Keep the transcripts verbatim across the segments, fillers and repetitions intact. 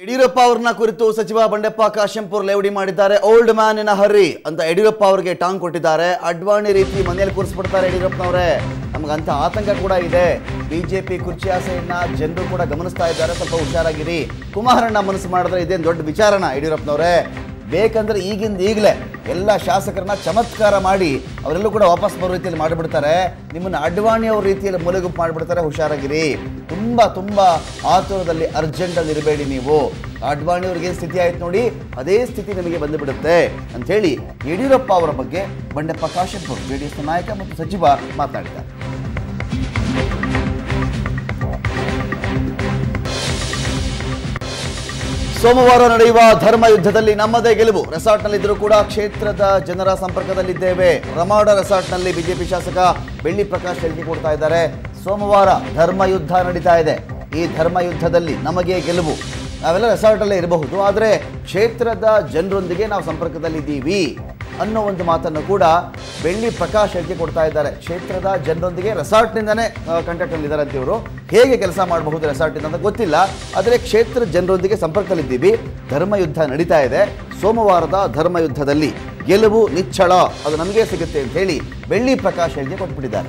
ಯಡಿಯೂರಪ್ಪ ಅವರನ್ನ ಕುರಿತು ಸಚಿವ ಬಂಡೆಪ್ಪ ಕಾಶೆಂಪುರ್ ಲೇವಡಿ ಮಾಡಿದ್ದಾರೆ. ಓಲ್ಡ್ ಮ್ಯಾನ್ ಇನ್ ಹರ್ರಿ ಅಂತ ಯಡಿಯೂರಪ್ಪ ಅವರಿಗೆ ಟಾಂಗ್ ಕೊಟ್ಟಿದ್ದಾರೆ. ಅಡ್ವಾಣಿ ರೀತಿ ಮನೆಯಲ್ಲಿ ಕೂರಿಸ್ಬಿಡ್ತಾರೆ ಯಡಿಯೂರಪ್ಪನವರೇ. ನಮಗಂತ ಆತಂಕ ಕೂಡ ಇದೆ. ಬಿಜೆಪಿ ಕುರ್ಚಿ ಆಸೆಯನ್ನ ಜನರು ಕೂಡ ಗಮನಿಸ್ತಾ ಇದ್ದಾರೆ. ಸ್ವಲ್ಪ ಹುಷಾರಾಗಿರಿ. ಕುಮಾರಣ್ಣ ಮನಸ್ಸು ಮಾಡಿದ್ರೆ ಇದೇನು ದೊಡ್ಡ ವಿಚಾರನ ಯಡಿಯೂರಪ್ಪನವರೇ? ಬೇಕಂದ್ರೆ ಈಗಿಂದ ಈಗಲೇ ಎಲ್ಲ ಶಾಸಕರನ್ನ ಚಮತ್ಕಾರ ಮಾಡಿ ಅವರೆಲ್ಲೂ ಕೂಡ ವಾಪಸ್ ಬರೋ ರೀತಿಯಲ್ಲಿ ಮಾಡಿಬಿಡ್ತಾರೆ. ನಿಮ್ಮನ್ನು ಅಡ್ವಾಣಿ ಅವ್ರ ರೀತಿಯಲ್ಲಿ ಮೂಲೆಗುಂಪು ಮಾಡಿಬಿಡ್ತಾರೆ. ಹುಷಾರಾಗಿರಿ. ತುಂಬ ತುಂಬ ಆತುರದಲ್ಲಿ ಅರ್ಜೆಂಟಲ್ಲಿ ಇರಬೇಡಿ ನೀವು. ಅಡ್ವಾಣಿ ಅವ್ರಿಗೆ ಏನು ಸ್ಥಿತಿ ಆಯ್ತು ನೋಡಿ, ಅದೇ ಸ್ಥಿತಿ ನಿಮಗೆ ಬಂದುಬಿಡುತ್ತೆ ಅಂಥೇಳಿ ಯಡಿಯೂರಪ್ಪ ಅವರ ಬಗ್ಗೆ Bandeppa Kashempur J D S ನಾಯಕ ಮತ್ತು ಸಚಿವ ಮಾತನಾಡಿದ್ದಾರೆ. ಸೋಮವಾರ ನಡೆಯುವ ಧರ್ಮ ಯುದ್ಧದಲ್ಲಿ ನಮ್ಮದೇ ಗೆಲುವು. ರೆಸಾರ್ಟ್ನಲ್ಲಿದ್ದರೂ ಕೂಡ ಕ್ಷೇತ್ರದ ಜನರ ಸಂಪರ್ಕದಲ್ಲಿದ್ದೇವೆ. ರಮಾಡ ರೆಸಾರ್ಟ್ನಲ್ಲಿ ಬಿಜೆಪಿ ಶಾಸಕ ಬೆಳ್ಳಿ ಪ್ರಕಾಶ್ ಹೇಳಿಕೆ ಕೊಡ್ತಾ ಇದ್ದಾರೆ. ಸೋಮವಾರ ಧರ್ಮ ಯುದ್ಧ ನಡೀತಾ ಇದೆ. ಈ ಧರ್ಮ ಯುದ್ಧದಲ್ಲಿ ನಮಗೆ ಗೆಲುವು. ನಾವೆಲ್ಲ ರೆಸಾರ್ಟಲ್ಲೇ ಇರಬಹುದು, ಆದರೆ ಕ್ಷೇತ್ರದ ಜನರೊಂದಿಗೆ ನಾವು ಸಂಪರ್ಕದಲ್ಲಿದ್ದೀವಿ ಅನ್ನೋ ಒಂದು ಮಾತನ್ನು ಕೂಡ ಬೆಳ್ಳಿ ಪ್ರಕಾಶ್ ಹೇಳಿಕೆ ಕೊಡ್ತಾ ಇದ್ದಾರೆ. ಕ್ಷೇತ್ರದ ಜನರೊಂದಿಗೆ ರೆಸಾರ್ಟ್ನಿಂದನೇ ಕಾಂಟ್ಯಾಕ್ಟಲ್ಲಿದ್ದಾರೆ ಅಂತ ಇವರು. ಹೇಗೆ ಕೆಲಸ ಮಾಡಬಹುದು ರೆಸಾರ್ಟಿಂದ ಅಂತ ಗೊತ್ತಿಲ್ಲ, ಆದರೆ ಕ್ಷೇತ್ರದ ಜನರೊಂದಿಗೆ ಸಂಪರ್ಕದಲ್ಲಿದ್ದೀವಿ. ಧರ್ಮ ಯುದ್ಧ ನಡೀತಾ ಇದೆ. ಸೋಮವಾರದ ಧರ್ಮ ಯುದ್ಧದಲ್ಲಿ ಗೆಲುವು ನಿಚ್ಚಳ, ಅದು ನಮಗೆ ಸಿಗುತ್ತೆ ಅಂತ ಹೇಳಿ ಬೆಳ್ಳಿ ಪ್ರಕಾಶ್ ಹೇಳಿಕೆ ಕೊಟ್ಬಿಟ್ಟಿದ್ದಾರೆ.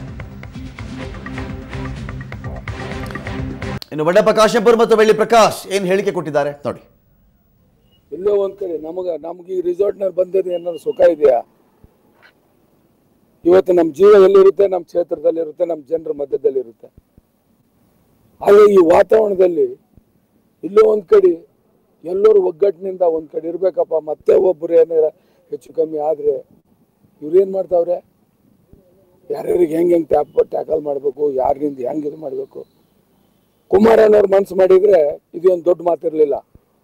ಇನ್ನು ಬಂಡೆಪ್ಪ ಕಾಶೆಂಪುರ್ ಮತ್ತು ಬೆಳ್ಳಿ ಪ್ರಕಾಶ್ ಏನು ಹೇಳಿಕೆ ಕೊಟ್ಟಿದ್ದಾರೆ ನೋಡಿ. ಎಲ್ಲೋ ಒಂದ್ ಕಡೆ ನಮಗ ನಮ್ಗೆ ಈ ರಿಸಾರ್ಟ್ನಲ್ಲಿ ಬಂದಿದೆ ಏನಾದ್ರು ಸುಖ ಇದೆಯಾ? ಇವತ್ತು ನಮ್ಮ ಜೀವ ಎಲ್ಲಿರುತ್ತೆ? ನಮ್ಮ ಕ್ಷೇತ್ರದಲ್ಲಿರುತ್ತೆ, ನಮ್ಮ ಜನರ ಮಧ್ಯದಲ್ಲಿರುತ್ತೆ. ಆದರೆ ಈ ವಾತಾವರಣದಲ್ಲಿ ಇಲ್ಲೋ ಒಂದ್ ಕಡೆ ಎಲ್ಲರೂ ಒಗ್ಗಟ್ಟಿನಿಂದ ಒಂದ್ ಕಡೆ ಇರ್ಬೇಕಪ್ಪ. ಮತ್ತೆ ಒಬ್ಬರು ಏನಾರ ಹೆಚ್ಚು ಕಮ್ಮಿ ಆದ್ರೆ ಇವ್ರೇನ್ ಮಾಡ್ತಾವ್ರೆ? ಯಾರ್ಯಾರಿಗೆ ಹೆಂಗೆ ಹೆಂಗೆ ಟ್ಯಾಪ್ ಟ್ಯಾಕಲ್ ಮಾಡಬೇಕು, ಯಾರಿಂದ ಹೆಂಗೆ ಇದು ಮಾಡಬೇಕು. ಕುಮಾರಣ್ಣವ್ರು ಮನ್ಸು ಮಾಡಿದ್ರೆ ಇದು ಒಂದು ದೊಡ್ಡ ಮಾತಿರ್ಲಿಲ್ಲ.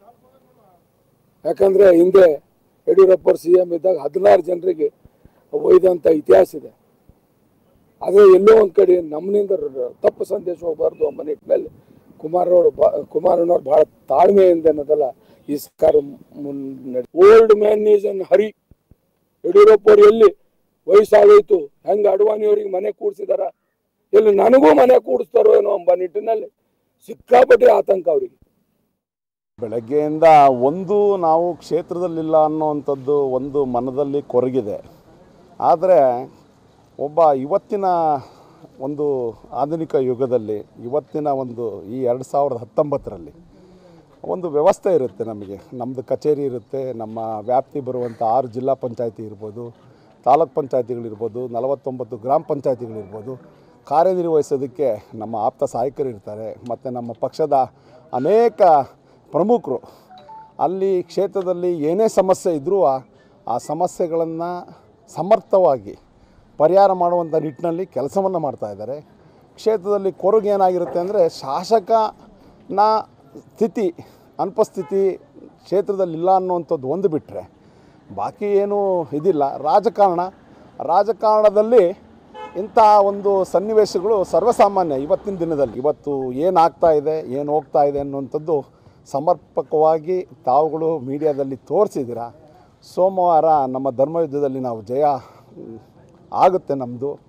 ಯಾಕಂದ್ರೆ ಹಿಂದೆ ಯಡಿಯೂರಪ್ಪ ಸಿ ಎಂ ಇದ್ದಾಗ ಹದಿನಾರು ಜನರಿಗೆ ಒಯ್ದಂಥ ಇತಿಹಾಸ ಇದೆ. ಆದರೆ ಎಲ್ಲೋ ಒಂದು ಕಡೆ ನಮ್ಮನಿಂದ ತಪ್ಪು ಸಂದೇಶ ಹೋಗಬಾರ್ದು ಎಂಬ ನಿಟ್ಟಿನಲ್ಲಿ ಕುಮಾರವ್ರು ಬಾ ಕುಮಾರಣ್ಣವ್ರು ಬಹಳ ತಾಳ್ಮೆಯಿಂದ ಅನ್ನೋದಲ್ಲ ಈ ಸರ್ಕಾರ ಮುನ್ನಡೆ. Old man is an hurry. Yediyurappa ಅವ್ರು ಎಲ್ಲಿ ವಯಸ್ಸಾಗೋಯ್ತು, ಹೆಂಗೆ ಅಡ್ವಾಣಿಯವರಿಗೆ ಮನೆ ಕೂಡಿಸಿದಾರ, ಎಲ್ಲಿ ನನಗೂ ಮನೆ ಕೂಡಿಸ್ತಾರೋ ಏನೋ ಎಂಬ ನಿಟ್ಟಿನಲ್ಲಿ ಸಿಕ್ಕಾಪಟ್ಟೆ ಆತಂಕ ಅವರಿಗೆ. ಬೆಳಗ್ಗೆಯಿಂದ ಒಂದು ನಾವು ಕ್ಷೇತ್ರದಲ್ಲಿಲ್ಲ ಅನ್ನೋವಂಥದ್ದು ಒಂದು ಮನದಲ್ಲಿ ಕೊರಗಿದೆ. ಆದರೆ ಒಬ್ಬ ಇವತ್ತಿನ ಒಂದು ಆಧುನಿಕ ಯುಗದಲ್ಲಿ, ಇವತ್ತಿನ ಒಂದು ಈ ಎರಡು ಸಾವಿರದ ಹತ್ತೊಂಬತ್ತರಲ್ಲಿ ಒಂದು ವ್ಯವಸ್ಥೆ ಇರುತ್ತೆ. ನಮಗೆ ನಮ್ಮದು ಕಚೇರಿ ಇರುತ್ತೆ. ನಮ್ಮ ವ್ಯಾಪ್ತಿ ಬರುವಂಥ ಆರು ಜಿಲ್ಲಾ ಪಂಚಾಯತಿ ಇರ್ಬೋದು, ತಾಲೂಕ್ ಪಂಚಾಯತಿಗಳಿರ್ಬೋದು, ನಲವತ್ತೊಂಬತ್ತು ಗ್ರಾಮ ಪಂಚಾಯತಿಗಳಿರ್ಬೋದು. ಕಾರ್ಯನಿರ್ವಹಿಸೋದಕ್ಕೆ ನಮ್ಮ ಆಪ್ತ ಸಹಾಯಕರು ಇರ್ತಾರೆ, ಮತ್ತು ನಮ್ಮ ಪಕ್ಷದ ಅನೇಕ ಪ್ರಮುಖರು. ಅಲ್ಲಿ ಕ್ಷೇತ್ರದಲ್ಲಿ ಏನೇ ಸಮಸ್ಯೆ ಇದ್ದರೂ ಆ ಸಮಸ್ಯೆಗಳನ್ನು ಸಮರ್ಥವಾಗಿ ಪರಿಹಾರ ಮಾಡುವಂಥ ನಿಟ್ಟಿನಲ್ಲಿ ಕೆಲಸವನ್ನು ಮಾಡ್ತಾಯಿದ್ದಾರೆ. ಕ್ಷೇತ್ರದಲ್ಲಿ ಕೊರಗು ಏನಾಗಿರುತ್ತೆ ಅಂದರೆ, ಶಾಸಕನ ಸ್ಥಿತಿ ಅನುಪಸ್ಥಿತಿ ಕ್ಷೇತ್ರದಲ್ಲಿಲ್ಲ ಅನ್ನುವಂಥದ್ದು ಒಂದು ಬಿಟ್ಟರೆ ಬಾಕಿ ಏನೂ ಇದಿಲ್ಲ. ರಾಜಕಾರಣ ರಾಜಕಾರಣದಲ್ಲಿ ಇಂಥ ಒಂದು ಸನ್ನಿವೇಶಗಳು ಸರ್ವಸಾಮಾನ್ಯ ಇವತ್ತಿನ ದಿನದಲ್ಲಿ. ಇವತ್ತು ಏನಾಗ್ತಾ ಇದೆ, ಏನು ಹೋಗ್ತಾ ಇದೆ ಅನ್ನುವಂಥದ್ದು ಸಮರ್ಪಕವಾಗಿ ತಾವುಗಳು ಮೀಡಿಯಾದಲ್ಲಿ ತೋರಿಸಿದ್ದೀರಾ. ಸೋಮವಾರ ನಮ್ಮ ಧರ್ಮಯುದ್ಧದಲ್ಲಿ ನಾವು ಜಯ ಆಗುತ್ತೆ ನಮ್ಮದು.